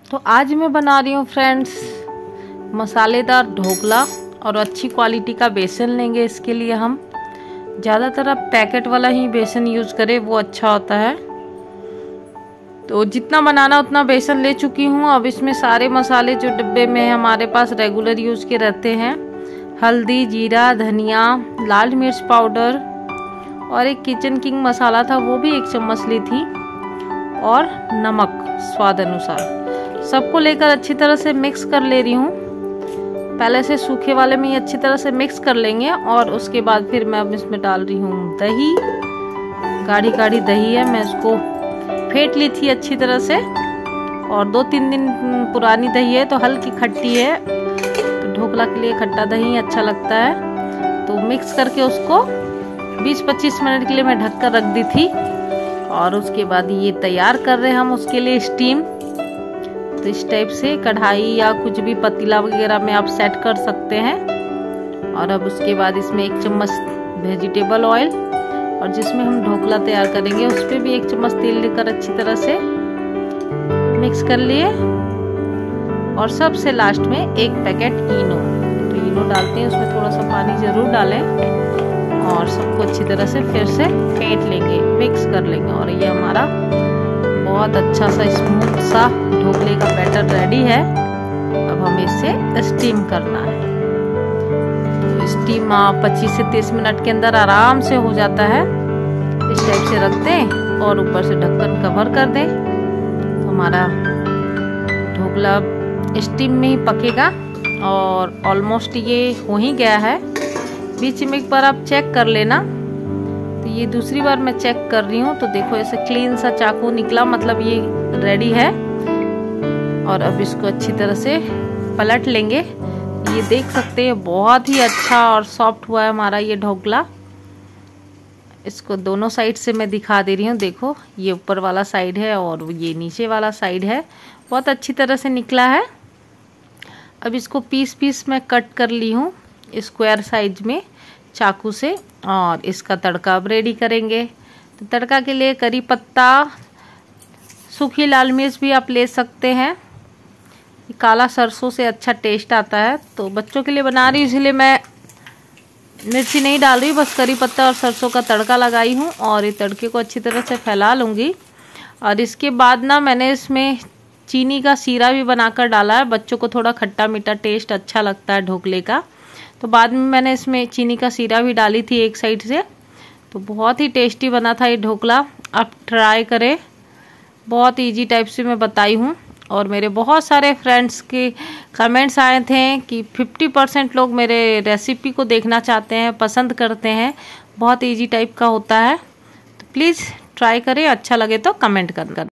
तो आज मैं बना रही हूँ फ्रेंड्स मसालेदार ढोकला और अच्छी क्वालिटी का बेसन लेंगे। इसके लिए हम ज़्यादातर अब पैकेट वाला ही बेसन यूज़ करें, वो अच्छा होता है। तो जितना बनाना उतना बेसन ले चुकी हूँ। अब इसमें सारे मसाले जो डिब्बे में हमारे पास रेगुलर यूज़ के रहते हैं, हल्दी, जीरा, धनिया, लाल मिर्च पाउडर और एक किचन किंग मसाला था, वो भी 1 चम्मच ली थी, और नमक स्वाद अनुसार। सबको लेकर अच्छी तरह से मिक्स कर ले रही हूँ। पहले से सूखे वाले में ही अच्छी तरह से मिक्स कर लेंगे और उसके बाद फिर मैं अब इसमें डाल रही हूँ दही। गाढ़ी गाढ़ी दही है, मैं इसको फेंट ली थी अच्छी तरह से, और 2-3 दिन पुरानी दही है तो हल्की खट्टी है। तो ढोकला के लिए खट्टा दही अच्छा लगता है। तो मिक्स करके उसको 20-25 मिनट के लिए मैं ढक कर रख दी थी। और उसके बाद ये तैयार कर रहे हैं हम उसके लिए स्टीम। तो इस टाइप से कढ़ाई या कुछ भी पतीला वगैरह में आप सेट कर सकते हैं। और अब उसके बाद इसमें 1 चम्मच वेजिटेबल ऑयल, और जिसमें हम ढोकला तैयार करेंगे उस पर भी 1 चम्मच तेल लेकर अच्छी तरह से मिक्स कर लिए। और सबसे लास्ट में 1 पैकेट इनो। तो इनो डालते हैं, उसमें थोड़ा सा पानी जरूर डालें और सबको अच्छी तरह से फिर से फेंट लेंगे, मिक्स कर लेंगे। और ये हमारा बहुत अच्छा सा स्मूथ सा ढोकले का बैटर रेडी है। अब हमें इसे स्टीम करना है। तो स्टीम 25 से 30 मिनट के अंदर आराम से हो जाता है। इस टाइप से रख दें और ऊपर से ढक्कन कवर कर दें। तो हमारा ढोकला स्टीम में ही पकेगा और ऑलमोस्ट ये हो ही गया है। बीच में एक बार आप चेक कर लेना। तो ये दूसरी बार मैं चेक कर रही हूँ, तो देखो ऐसे क्लीन सा चाकू निकला, मतलब ये रेडी है। और अब इसको अच्छी तरह से पलट लेंगे। ये देख सकते हैं बहुत ही अच्छा और सॉफ्ट हुआ है हमारा ये ढोकला। इसको दोनों साइड से मैं दिखा दे रही हूँ। देखो ये ऊपर वाला साइड है और ये नीचे वाला साइड है, बहुत अच्छी तरह से निकला है। अब इसको पीस में कट कर ली हूँ स्क्वायर साइज में चाकू से, और इसका तड़का अब रेडी करेंगे। तो तड़का के लिए करी पत्ता, सूखी लाल मिर्च भी आप ले सकते हैं। काला सरसों से अच्छा टेस्ट आता है। तो बच्चों के लिए बना रही हूँ इसलिए मैं मिर्ची नहीं डाल रही, बस करी पत्ता और सरसों का तड़का लगाई हूँ। और ये तड़के को अच्छी तरह से फैला लूँगी। और इसके बाद ना मैंने इसमें चीनी का सीरा भी बनाकर डाला है। बच्चों को थोड़ा खट्टा मीठा टेस्ट अच्छा लगता है ढोकले का, तो बाद में मैंने इसमें चीनी का सीरा भी डाली थी एक साइड से। तो बहुत ही टेस्टी बना था ये ढोकला, आप ट्राई करें। बहुत इजी टाइप से मैं बताई हूँ। और मेरे बहुत सारे फ्रेंड्स के कमेंट्स आए थे कि 50% लोग मेरे रेसिपी को देखना चाहते हैं, पसंद करते हैं। बहुत इजी टाइप का होता है, तो प्लीज़ ट्राई करें। अच्छा लगे तो कमेंट कर।